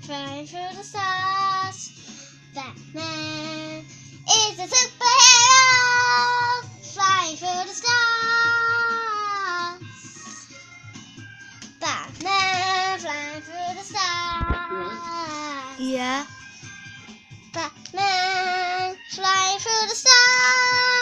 flying through the stars. Batman is a superhero, flying through the stars. Batman flying through the stars. Yeah. Batman flying through the stars.